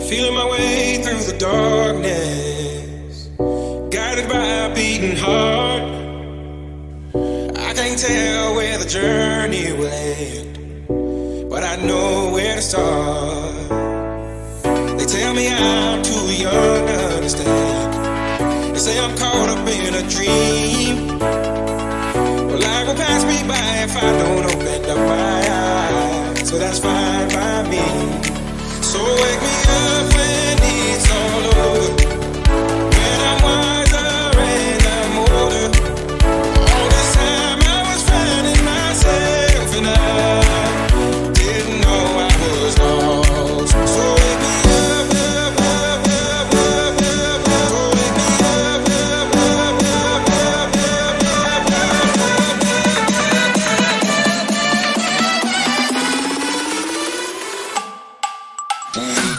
Feeling my way through the darkness, guided by a beating heart. I can't tell where the journey will end, but I know where to start. They tell me I'm too young to understand. They say I'm caught up in a dream. Well, life will pass me by if I don't open up my eyes, so that's fine by me. So wake me up when it's all over, when I'm wiser and I'm older. All this time I was finding myself and I didn't know I was lost. So wake me up, up, up, up, up, up, up. So wake me up, up, up, up, up, up, up, up, up, up.